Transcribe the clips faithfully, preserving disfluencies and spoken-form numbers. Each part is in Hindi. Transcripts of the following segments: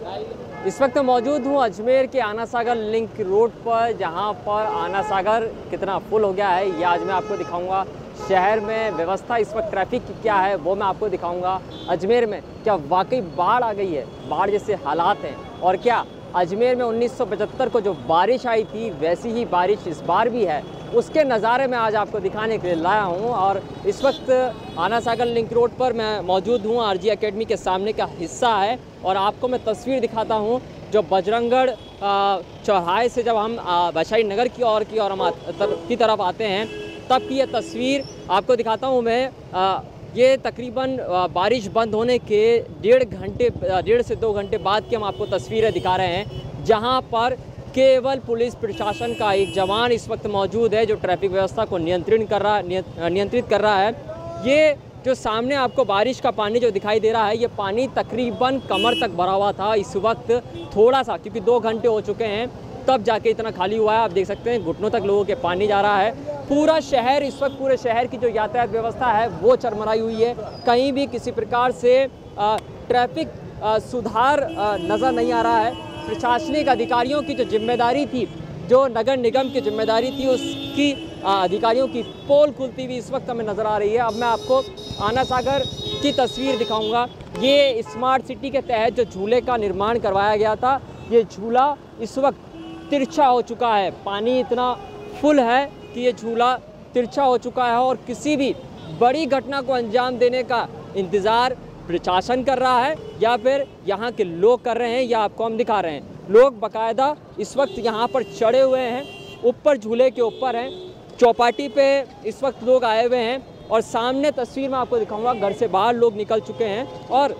इस वक्त मौजूद हूँ अजमेर के आना सागर लिंक रोड पर, जहाँ पर आना सागर कितना फुल हो गया है ये आज मैं आपको दिखाऊंगा। शहर में व्यवस्था इस वक्त ट्रैफिक की क्या है वो मैं आपको दिखाऊंगा। अजमेर में क्या वाकई बाढ़ आ गई है, बाढ़ जैसे हालात हैं, और क्या अजमेर में उन्नीस सौ पचहत्तर को जो बारिश आई थी वैसी ही बारिश इस बार भी है, उसके नज़ारे में आज आपको दिखाने के लिए लाया हूँ। और इस वक्त आना सागर लिंक रोड पर मैं मौजूद हूँ, आरजी एकेडमी के सामने का हिस्सा है, और आपको मैं तस्वीर दिखाता हूँ जो बजरंगगढ़ चौराहे से जब हम वैशाली नगर की ओर की और हम की तरफ आते हैं तब की ये तस्वीर आपको दिखाता हूँ मैं। आ, ये तकरीबन बारिश बंद होने के डेढ़ घंटे डेढ़ से दो घंटे बाद की हम आपको तस्वीरें दिखा रहे हैं, जहाँ पर केवल पुलिस प्रशासन का एक जवान इस वक्त मौजूद है जो ट्रैफिक व्यवस्था को नियंत्रण कर रहा नियंत्रित कर रहा है। ये जो सामने आपको बारिश का पानी जो दिखाई दे रहा है, ये पानी तकरीबन कमर तक भरा हुआ था। इस वक्त थोड़ा सा, क्योंकि दो घंटे हो चुके हैं तब जाके इतना खाली हुआ है। आप देख सकते हैं घुटनों तक लोगों के पानी जा रहा है। पूरा शहर इस वक्त पूरे शहर की जो यातायात व्यवस्था है वो चरमराई हुई है। कहीं भी किसी प्रकार से ट्रैफिक सुधार नज़र नहीं आ रहा है। प्रशासनिक अधिकारियों की जो जिम्मेदारी थी, जो नगर निगम की जिम्मेदारी थी, उसकी अधिकारियों की पोल खुलती हुई इस वक्त हमें नज़र आ रही है। अब मैं आपको आना सागर की तस्वीर दिखाऊंगा। ये स्मार्ट सिटी के तहत जो झूले का निर्माण करवाया गया था, ये झूला इस वक्त तिरछा हो चुका है। पानी इतना फुल है कि ये झूला तिरछा हो चुका है, और किसी भी बड़ी घटना को अंजाम देने का इंतज़ार प्रशासन कर रहा है या फिर यहाँ के लोग कर रहे हैं, या आपको हम दिखा रहे हैं। लोग बाकायदा इस वक्त यहाँ पर चढ़े हुए हैं, ऊपर झूले के ऊपर हैं, चौपाटी पे इस वक्त लोग आए हुए हैं, और सामने तस्वीर में आपको दिखाऊंगा घर से बाहर लोग निकल चुके हैं, और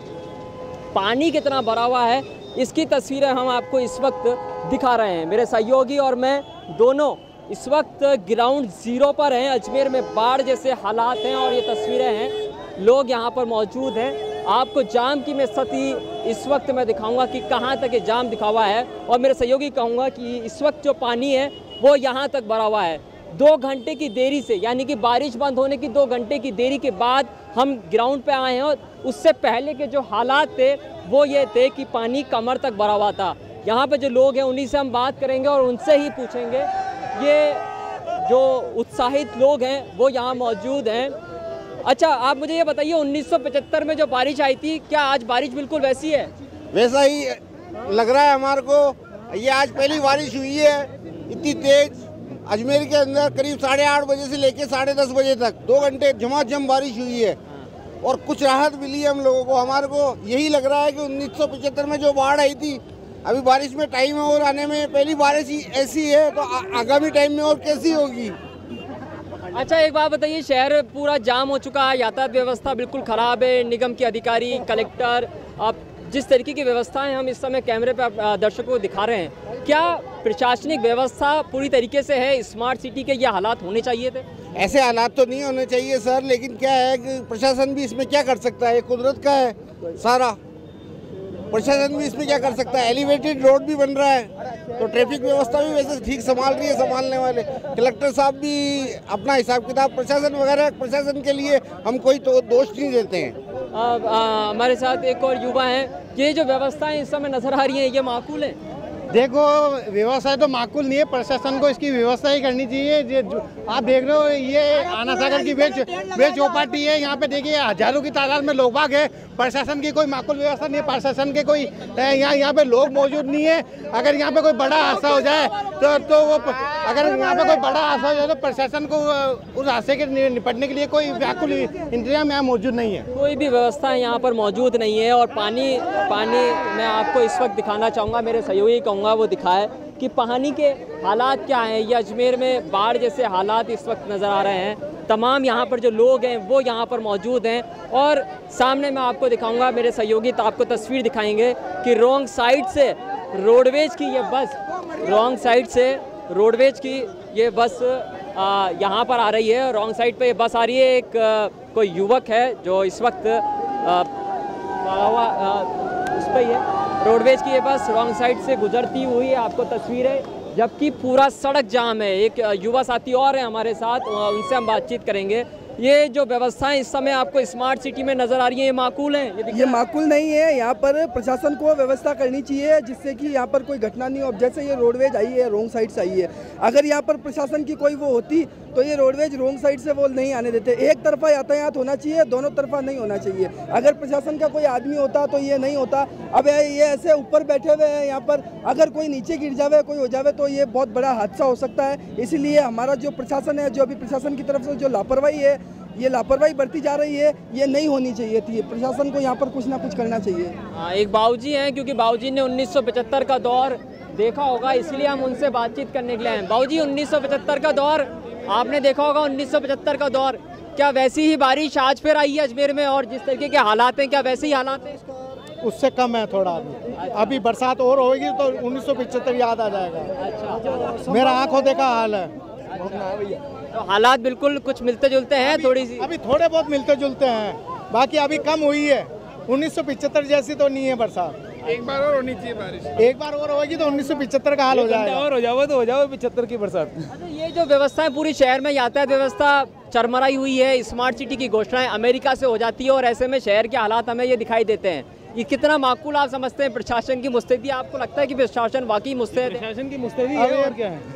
पानी कितना भरा हुआ है इसकी तस्वीरें हम आपको इस वक्त दिखा रहे हैं। मेरे सहयोगी और मैं दोनों इस वक्त ग्राउंड ज़ीरो पर हैं। अजमेर में बाढ़ जैसे हालात हैं और ये तस्वीरें हैं, लोग यहाँ पर मौजूद हैं। आपको जाम की मैं स्थिति इस वक्त मैं दिखाऊंगा कि कहाँ तक ये जाम दिखा हुआ है, और मेरे सहयोगी कहूँगा कि इस वक्त जो पानी है वो यहाँ तक भरा हुआ है। दो घंटे की देरी से, यानी कि बारिश बंद होने की दो घंटे की देरी के बाद हम ग्राउंड पे आए हैं, और उससे पहले के जो हालात थे वो ये थे कि पानी कमर तक भरा हुआ था। यहाँ पे जो लोग हैं उन्हीं से हम बात करेंगे और उनसे ही पूछेंगे। ये जो उत्साहित लोग हैं वो यहाँ मौजूद हैं। अच्छा, आप मुझे ये बताइए, उन्नीस सौ पचहत्तर में जो बारिश आई थी, क्या आज बारिश बिल्कुल वैसी है? वैसा ही लग रहा है हमारे को। ये आज पहली बारिश हुई है इतनी तेज अजमेर के अंदर, करीब साढ़े आठ बजे से लेके साढ़े दस बजे तक दो घंटे झमाझम बारिश हुई है, और कुछ राहत मिली है हम लोगों को। हमारे को यही लग रहा है कि उन्नीस सौ पचहत्तर में जो बाढ़ आई थी, अभी बारिश में टाइम है और आने में पहली बारिश ही ऐसी है, तो आगामी टाइम में और कैसी होगी। अच्छा, एक बात बताइए, शहर पूरा जाम हो चुका है, यातायात व्यवस्था बिल्कुल ख़राब है, निगम के अधिकारी, कलेक्टर, अब जिस तरीके की व्यवस्थाएं हम इस समय कैमरे पर दर्शकों को दिखा रहे हैं, क्या प्रशासनिक व्यवस्था पूरी तरीके से है? स्मार्ट सिटी के ये हालात होने चाहिए थे? ऐसे हालात तो नहीं होने चाहिए सर, लेकिन क्या है कि प्रशासन भी इसमें क्या कर सकता है, ये कुदरत का है सारा। प्रशासन भी इसमें क्या कर सकता है, एलिवेटेड रोड भी बन रहा है तो ट्रैफिक व्यवस्था भी वैसे ठीक संभाल रही है संभालने वाले। कलेक्टर साहब भी अपना हिसाब किताब, प्रशासन वगैरह, प्रशासन के लिए हम कोई तो दोष नहीं देते हैं। हमारे साथ एक और युवा हैं, ये जो व्यवस्थाएं इस समय नजर आ रही हैं ये माकूल है? देखो, व्यवस्था तो माकूल नहीं है, प्रशासन को इसकी व्यवस्था ही करनी चाहिए। आप देख रहे हो ये आना सागर की बेच बेच चौपाटी है, यहाँ पे देखिए हजारों की तादाद में लोग बाग है। प्रशासन की कोई माकूल व्यवस्था नहीं है, प्रशासन के कोई यहाँ यहाँ पे लोग मौजूद नहीं है। अगर यहाँ पे कोई बड़ा हादसा हो जाए तो तो वो अगर यहाँ पे कोई बड़ा हादसा हो जाए तो प्रशासन को उस हादसे के निपटने के लिए कोई व्याकुल इंतजाम यहाँ मौजूद नहीं है, कोई भी व्यवस्था यहाँ पर मौजूद नहीं है। और पानी पानी मैं आपको इस वक्त दिखाना चाहूँगा, मेरे सहयोगी कहूँगा वो दिखाए कि पानी के हालात क्या हैं। ये अजमेर में बाढ़ जैसे हालात इस वक्त नज़र आ रहे हैं। तमाम यहाँ पर जो लोग हैं वो यहाँ पर मौजूद हैं, और सामने मैं आपको दिखाऊंगा, मेरे सहयोगी तो आपको तस्वीर दिखाएंगे कि रॉन्ग साइड से रोडवेज की ये बस रॉन्ग साइड से रोडवेज की ये बस आ, यहाँ पर आ रही है। रॉन्ग साइड पे ये बस आ रही है। एक आ, कोई युवक है जो इस वक्त आ, आ, उस पर ही है। रोडवेज की ये बस रॉन्ग साइड से गुजरती हुई है, आपको तस्वीरें, जबकि पूरा सड़क जाम है। एक युवा साथी और है हमारे साथ, उनसे हम बातचीत करेंगे। ये जो व्यवस्थाएं इस समय आपको स्मार्ट सिटी में नजर आ रही है, ये माकूल है? ये, ये माकूल नहीं है। यहाँ पर प्रशासन को व्यवस्था करनी चाहिए जिससे कि यहाँ पर कोई घटना नहीं हो। जैसे ये रोडवेज आई है, रोंग साइड से आई है, अगर यहाँ पर प्रशासन की कोई वो होती तो ये रोडवेज रोंग साइड से वो नहीं आने देते। एक तरफा यातायात होना चाहिए, दोनों तरफा नहीं होना चाहिए। अगर प्रशासन का कोई आदमी होता तो ये नहीं होता। अब ये ऐसे ऊपर बैठे हुए हैं यहाँ पर, अगर कोई नीचे गिर जावे, कोई हो जावे तो ये बहुत बड़ा हादसा हो सकता है। इसीलिए हमारा जो प्रशासन है, जो अभी प्रशासन की तरफ से जो लापरवाही है, ये लापरवाही बढ़ती जा रही है, ये नहीं होनी चाहिए थी। प्रशासन को यहाँ पर कुछ ना कुछ करना चाहिए। हाँ, एक बाबूजी हैं, क्योंकि बाबूजी ने उन्नीस सौ पचहत्तर का दौर देखा होगा, इसलिए हम उनसे बातचीत करने के लिए हैं। बाबूजी, उन्नीस सौ पचहत्तर का दौर आपने देखा होगा, उन्नीस सौ पचहत्तर का दौर, क्या वैसी ही बारिश आज फिर आई है अजमेर में? और जिस तरीके के हालात हैं, क्या वैसे ही हालात हैं? उससे कम है थोड़ा। अभी अभी बरसात और होगी तो उन्नीस सौ पचहत्तर याद आ जाएगा। अच्छा, मेरा आंखों देखा हाल है। तो हालात बिल्कुल कुछ मिलते जुलते हैं, थोड़ी सी अभी थोड़े बहुत मिलते जुलते हैं, बाकी अभी कम हुई है। उन्नीस सौ पचहत्तर जैसी तो नहीं है बरसात। एक बार और होनी चाहिए बारिश, एक बार और होगी तो उन्नीस सौ पचहत्तर का हाल हो जाएगा। और हो जाओ तो हो जाओ पचहत्तर की बरसात। अच्छा, ये जो व्यवस्था है पूरी शहर में, यातायात व्यवस्था चरमराई हुई है, स्मार्ट सिटी की घोषणाएं अमेरिका से हो जाती है और ऐसे में शहर के हालात हमें ये दिखाई देते हैं। ये कितना माकूल आप समझते हैं प्रशासन की मुस्तैदी? आपको लगता है कि प्रशासन वाकई मुस्तैद है? प्रशासन की मुस्तैदी है और क्या है।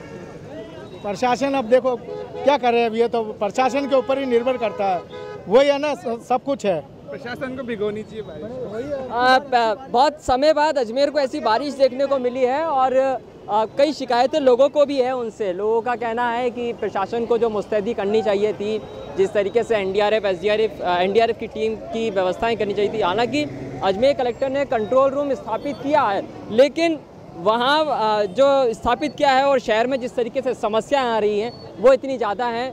प्रशासन अब देखो क्या करे, अब ये तो प्रशासन के ऊपर ही निर्भर करता है। वही है ना, सब कुछ है। प्रशासन को भिगोनी चाहिए बारिश। आ, प- बहुत समय बाद अजमेर को ऐसी बारिश देखने को मिली है और आ, कई शिकायतें लोगों को भी है उनसे। लोगों का कहना है कि प्रशासन को जो मुस्तैदी करनी चाहिए थी, जिस तरीके से एनडीआरएफ, एसडीआरएफ, एनडीआरएफ की टीम की व्यवस्थाएं करनी चाहिए थी। हालांकि अजमेर कलेक्टर ने कंट्रोल रूम स्थापित किया है, लेकिन वहाँ जो स्थापित किया है और शहर में जिस तरीके से समस्याएं आ रही हैं वो इतनी ज़्यादा हैं,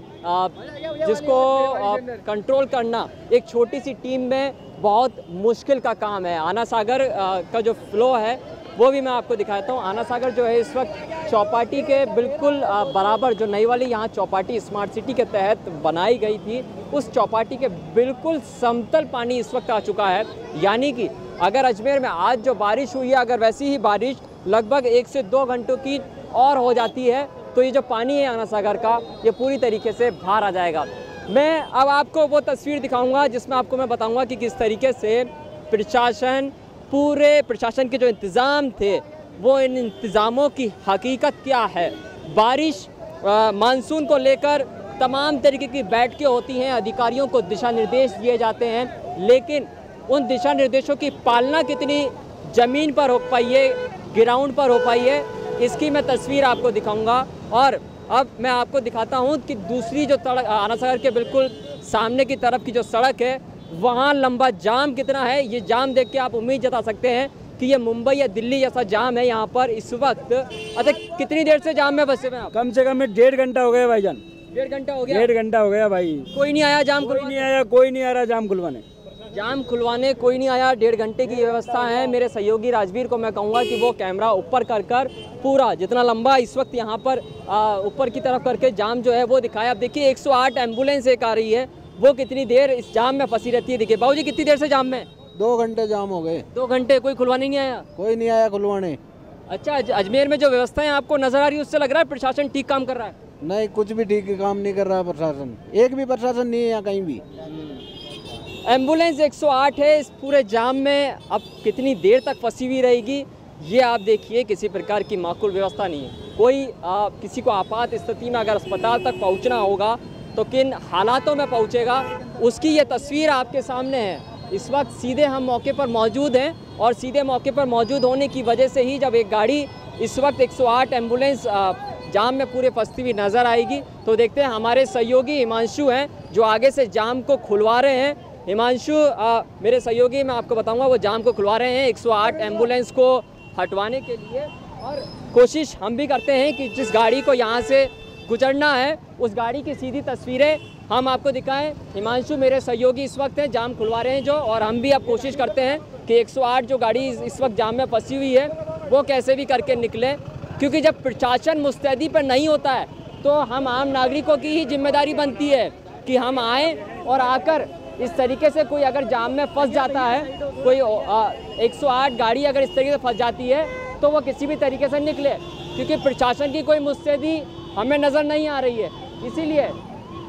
जिसको कंट्रोल करना एक छोटी सी टीम में बहुत मुश्किल का काम है। आना सागर का जो फ्लो है वो भी मैं आपको दिखाता हूँ। आना सागर जो है इस वक्त चौपाटी के बिल्कुल बराबर, जो नई वाली यहाँ चौपाटी स्मार्ट सिटी के तहत बनाई गई थी, उस चौपाटी के बिल्कुल समतल पानी इस वक्त आ चुका है। यानी कि अगर अजमेर में आज जो बारिश हुई है, अगर वैसी ही बारिश लगभग एक से दो घंटों की और हो जाती है तो ये जो पानी है आना सागर का, ये पूरी तरीके से बाहर आ जाएगा। मैं अब आपको वो तस्वीर दिखाऊंगा जिसमें आपको मैं बताऊंगा कि किस तरीके से प्रशासन, पूरे प्रशासन के जो इंतज़ाम थे वो इन इंतज़ामों की हकीकत क्या है। बारिश, मानसून को लेकर तमाम तरीके की बैठकें होती हैं, अधिकारियों को दिशा निर्देश दिए जाते हैं, लेकिन उन दिशा निर्देशों की पालना कितनी ज़मीन पर हो पाई है, ग्राउंड पर हो पाई है, इसकी मैं तस्वीर आपको दिखाऊंगा। और अब मैं आपको दिखाता हूं कि दूसरी जो सड़क आना सागर के बिल्कुल सामने की तरफ की जो सड़क है, वहां लंबा जाम कितना है, ये जाम देख के आप उम्मीद जता सकते हैं कि ये मुंबई या दिल्ली जैसा जाम है यहाँ पर इस वक्त। अच्छा, कितनी देर से जाम में फंसे हुए आप? कम से कम डेढ़ घंटा हो गया भाईजान। डेढ़ घंटा हो गया? डेढ़ घंटा हो गया भाई। कोई नहीं आया जाम कोई नहीं आया, कोई नहीं आ रहा जाम खुलवाने। जाम खुलवाने कोई नहीं आया। डेढ़ घंटे की व्यवस्था है। मेरे सहयोगी राजवीर को मैं कहूँगा कि वो कैमरा ऊपर कर कर पूरा जितना लंबा इस वक्त यहाँ पर ऊपर की तरफ करके जाम जो है वो दिखाया। अब देखिए एक सौ आठ एम्बुलेंस एक आ रही है, वो कितनी देर इस जाम में फंसी रहती है। देखिए बाबूजी, कितनी देर से जाम में? दो घंटे जाम हो गए। दो घंटे कोई खुलवाने नहीं आया? कोई नहीं आया खुलवाने। अच्छा, अज- अजमेर में जो व्यवस्थाएं आपको नजर आ रही है उससे लग रहा है प्रशासन ठीक काम कर रहा है? नहीं, कुछ भी ठीक काम नहीं कर रहा प्रशासन। एक भी प्रशासन नहीं है यहाँ कहीं भी। एम्बुलेंस एक सौ आठ है इस पूरे जाम में, अब कितनी देर तक फंसी हुई रहेगी ये आप देखिए। किसी प्रकार की माकूल व्यवस्था नहीं है। कोई आ, किसी को आपात स्थिति में अगर अस्पताल तक पहुंचना होगा तो किन हालातों में पहुंचेगा, उसकी ये तस्वीर आपके सामने है। इस वक्त सीधे हम मौके पर मौजूद हैं और सीधे मौके पर मौजूद होने की वजह से ही जब एक गाड़ी इस वक्त एक सौ आठ एम्बुलेंस जाम में पूरे फंसती हुई नज़र आएगी तो देखते हैं। हमारे सहयोगी हिमांशु हैं जो आगे से जाम को खुलवा रहे हैं। हिमांशु, आ, मेरे सहयोगी, मैं आपको बताऊंगा, वो जाम को खुलवा रहे हैं एक सौ आठ एम्बुलेंस को हटवाने के लिए। और कोशिश हम भी करते हैं कि जिस गाड़ी को यहाँ से गुजरना है उस गाड़ी की सीधी तस्वीरें हम आपको दिखाएं। हिमांशु मेरे सहयोगी इस वक्त हैं, जाम खुलवा रहे हैं जो, और हम भी अब कोशिश करते हैं कि एक सौ आठ जो गाड़ी इस वक्त जाम में फंसी हुई है वो कैसे भी करके निकले, क्योंकि जब प्रशासन मुस्तैदी पर नहीं होता है तो हम आम नागरिकों की ही जिम्मेदारी बनती है कि हम आएँ और आकर इस तरीके से कोई अगर जाम में फंस जाता है, कोई एक सौ आठ गाड़ी अगर इस तरीके से फंस जाती है तो वो किसी भी तरीके से निकले, क्योंकि प्रशासन की कोई मुस्तैदी हमें नज़र नहीं आ रही है। इसीलिए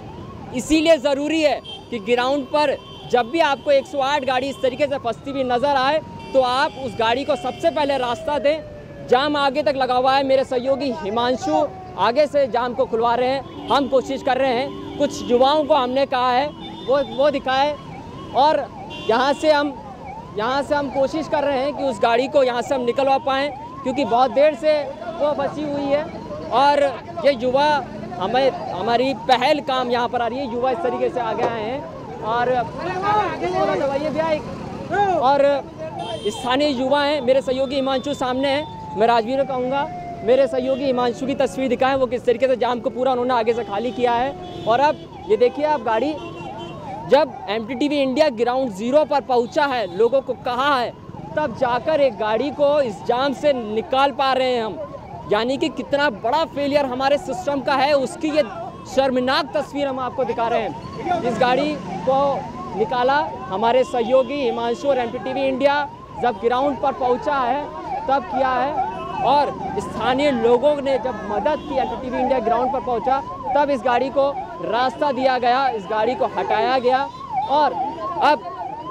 इसीलिए ज़रूरी है कि ग्राउंड पर जब भी आपको एक सौ आठ गाड़ी इस तरीके से फंसती हुई नज़र आए तो आप उस गाड़ी को सबसे पहले रास्ता दें। जाम आगे तक लगा हुआ है, मेरे सहयोगी हिमांशु आगे से जाम को खुलवा रहे हैं, हम कोशिश कर रहे हैं, कुछ युवाओं को हमने कहा है वो वो दिखाए और यहाँ से हम यहाँ से हम कोशिश कर रहे हैं कि उस गाड़ी को यहाँ से हम निकलवा पाएँ, क्योंकि बहुत देर से वो फंसी हुई है। और ये युवा हमें हमारी पहल काम यहाँ पर आ रही है, युवा इस तरीके से आगे आए हैं और दवाइए भी आए और स्थानीय युवा हैं। मेरे सहयोगी हिमांशु सामने हैं, मैं राजवीर को कहूँगा मेरे सहयोगी हिमांशु की तस्वीर दिखाएं, वो किस तरीके से जाम को पूरा उन्होंने आगे से खाली किया है। और अब ये देखिए आप गाड़ी जब M T T V India ground zero पर पहुंचा है, लोगों को कहा है, तब जाकर एक गाड़ी को इस जाम से निकाल पा रहे हैं हम। यानी कि कितना बड़ा फेलियर हमारे सिस्टम का है, उसकी ये शर्मनाक तस्वीर हम आपको दिखा रहे हैं। इस गाड़ी को निकाला हमारे सहयोगी हिमांशु और M T T V India जब ग्राउंड पर पहुंचा है तब किया है, और स्थानीय लोगों ने जब मदद की M T T V India ground पर पहुंचा तब इस गाड़ी को रास्ता दिया गया, इस गाड़ी को हटाया गया। और अब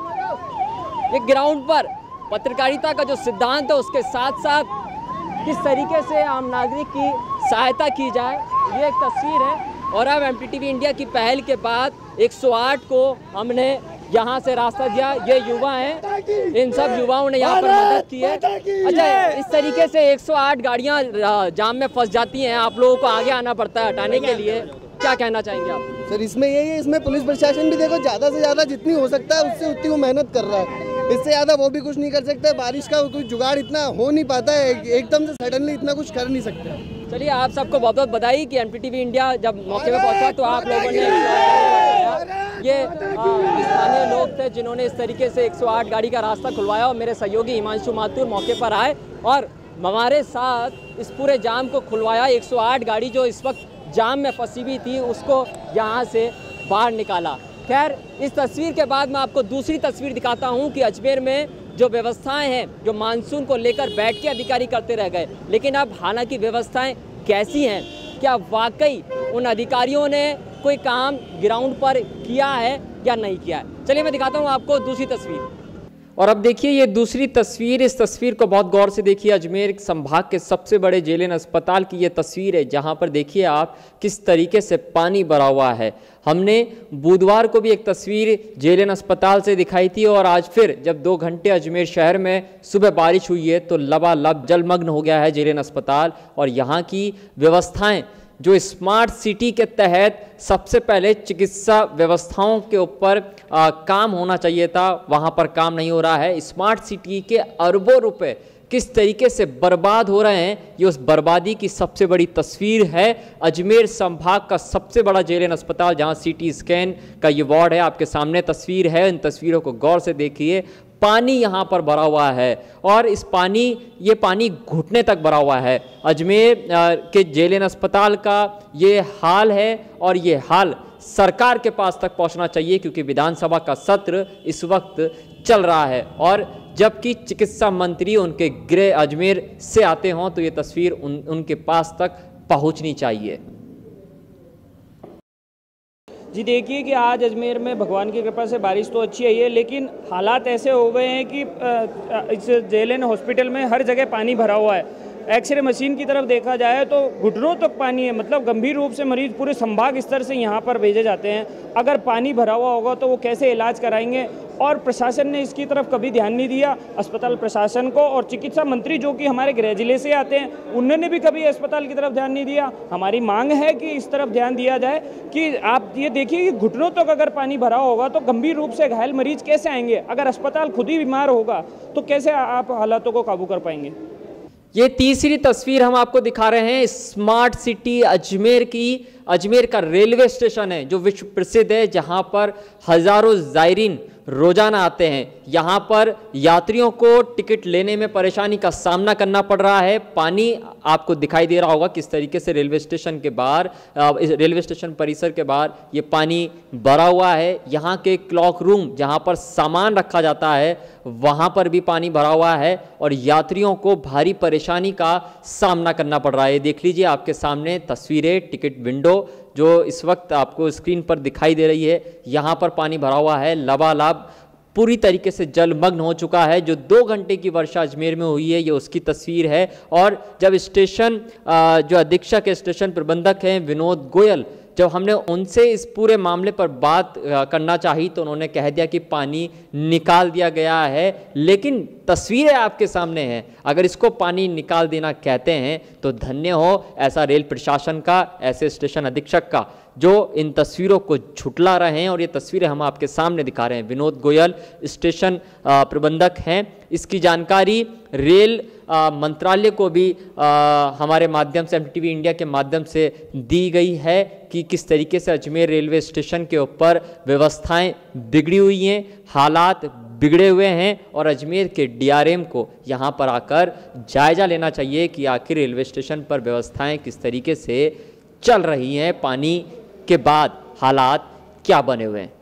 ये ग्राउंड पर पत्रकारिता का जो सिद्धांत है उसके साथ साथ किस तरीके से आम नागरिक की सहायता की जाए, ये एक तस्वीर है। और अब M T T V India की पहल के बाद एक सौ आठ को हमने यहाँ से रास्ता दिया। ये युवा हैं, इन सब युवाओं ने यहाँ पर मदद की है। अच्छा, इस तरीके से एक सौ आठ गाड़ियाँ जाम में फंस जाती हैं, आप लोगों को आगे आना पड़ता है हटाने के लिए, क्या कहना चाहेंगे आप? सर इसमें यही है, इसमें पुलिस प्रशासन भी देखो ज़्यादा से ज़्यादा जितनी हो सकता है उससे उतनी वो मेहनत कर रहा है, इससे ज़्यादा वो भी कुछ नहीं कर सकता। बारिश का कोई जुगाड़ इतना हो नहीं पाता है, एकदम से सडनली इतना कुछ कर नहीं सकते। चलिए, आप सबको बहुत बहुत बधाई कि M T T V India जब मौके पर पहुंचा तो आप लोगों ने ये स्थानीय लोग थे जिन्होंने इस तरीके से एक सौ आठ गाड़ी का रास्ता खुलवाया और मेरे सहयोगी हिमांशु माथुर मौके पर आए और हमारे साथ इस पूरे जाम को खुलवाया। एक सौ आठ गाड़ी जो इस वक्त जाम में फंसी हुई थी उसको यहाँ से बाहर निकाला। खैर, इस तस्वीर के बाद मैं आपको दूसरी तस्वीर दिखाता हूँ कि अजमेर में जो व्यवस्थाएं हैं, जो मानसून को लेकर बैठ के अधिकारी करते रह गए, लेकिन अब हालांकि व्यवस्थाएं कैसी हैं, क्या वाकई उन अधिकारियों ने कोई काम ग्राउंड पर किया है या नहीं किया है। चलिए मैं दिखाता हूँ आपको दूसरी तस्वीर। और अब देखिए ये दूसरी तस्वीर, इस तस्वीर को बहुत गौर से देखिए। अजमेर संभाग के सबसे बड़े जेएलएन अस्पताल की ये तस्वीर है, जहां पर देखिए आप किस तरीके से पानी भरा हुआ है। हमने बुधवार को भी एक तस्वीर जेएलएन अस्पताल से दिखाई थी और आज फिर जब दो घंटे अजमेर शहर में सुबह बारिश हुई है तो लबालब जलमग्न हो गया है जेएलएन अस्पताल। और यहाँ की व्यवस्थाएं जो स्मार्ट सिटी के तहत सबसे पहले चिकित्सा व्यवस्थाओं के ऊपर काम होना चाहिए था, वहाँ पर काम नहीं हो रहा है। स्मार्ट सिटी के अरबों रुपए किस तरीके से बर्बाद हो रहे हैं, ये उस बर्बादी की सबसे बड़ी तस्वीर है। अजमेर संभाग का सबसे बड़ा जेएलएन अस्पताल जहाँ सीटी स्कैन का ये वार्ड है, आपके सामने तस्वीर है, इन तस्वीरों को गौर से देखिए। पानी यहाँ पर भरा हुआ है और इस पानी ये पानी घुटने तक भरा हुआ है। अजमेर के जेएलएन अस्पताल का ये हाल है और ये हाल सरकार के पास तक पहुँचना चाहिए, क्योंकि विधानसभा का सत्र इस वक्त चल रहा है और जबकि चिकित्सा मंत्री उनके गृह अजमेर से आते हों तो ये तस्वीर उन, उनके पास तक पहुँचनी चाहिए। जी देखिए कि आज अजमेर में भगवान की कृपा से बारिश तो अच्छी आई है, लेकिन हालात ऐसे हो गए हैं कि इस जेएलएन हॉस्पिटल में हर जगह पानी भरा हुआ है। एक्सरे मशीन की तरफ देखा जाए तो घुटनों तक पानी है, मतलब गंभीर रूप से मरीज पूरे संभाग स्तर से यहाँ पर भेजे जाते हैं। अगर पानी भरा हुआ होगा तो वो कैसे इलाज कराएंगे, और प्रशासन ने इसकी तरफ कभी ध्यान नहीं दिया। अस्पताल प्रशासन को और चिकित्सा मंत्री जो कि हमारे गृह जिले से आते हैं, उन्होंने भी कभी अस्पताल की तरफ ध्यान नहीं दिया। हमारी मांग है कि इस तरफ ध्यान दिया जाए कि आप ये देखिए कि घुटनों तक अगर पानी भरा होगा तो गंभीर रूप से घायल मरीज कैसे आएंगे। अगर अस्पताल खुद ही बीमार होगा तो कैसे आप हालातों को काबू कर पाएंगे। ये तीसरी तस्वीर हम आपको दिखा रहे हैं स्मार्ट सिटी अजमेर की। अजमेर का रेलवे स्टेशन है जो विश्व प्रसिद्ध है, जहां पर हजारों जायरीन रोजाना आते हैं। यहाँ पर यात्रियों को टिकट लेने में परेशानी का सामना करना पड़ रहा है। पानी आपको दिखाई दे रहा होगा किस तरीके से रेलवे स्टेशन के बाहर, रेलवे स्टेशन परिसर के बाहर ये पानी भरा हुआ है। यहाँ के क्लॉक रूम जहाँ पर सामान रखा जाता है वहाँ पर भी पानी भरा हुआ है और यात्रियों को भारी परेशानी का सामना करना पड़ रहा है। देख लीजिए आपके सामने तस्वीरें, टिकट विंडो जो इस वक्त आपको स्क्रीन पर दिखाई दे रही है, यहाँ पर पानी भरा हुआ है, लबालब पूरी तरीके से जलमग्न हो चुका है। जो दो घंटे की वर्षा अजमेर में हुई है ये उसकी तस्वीर है। और जब स्टेशन जो अधीक्षक है, स्टेशन प्रबंधक हैं विनोद गोयल, जब हमने उनसे इस पूरे मामले पर बात करना चाही तो उन्होंने कह दिया कि पानी निकाल दिया गया है, लेकिन तस्वीरें आपके सामने हैं। अगर इसको पानी निकाल देना कहते हैं तो धन्य हो ऐसा रेल प्रशासन का, ऐसे स्टेशन अधीक्षक का जो इन तस्वीरों को झुटला रहे हैं। और ये तस्वीरें हम आपके सामने दिखा रहे हैं। विनोद गोयल स्टेशन प्रबंधक हैं। इसकी जानकारी रेल मंत्रालय को भी आ, हमारे माध्यम से, एमटीवी इंडिया के माध्यम से दी गई है कि किस तरीके से अजमेर रेलवे स्टेशन के ऊपर व्यवस्थाएं बिगड़ी हुई हैं, हालात बिगड़े हुए हैं। और अजमेर के डीआरएम को यहाँ पर आकर जायजा लेना चाहिए कि आखिर रेलवे स्टेशन पर व्यवस्थाएं किस तरीके से चल रही हैं, पानी के बाद हालात क्या बने हुए हैं।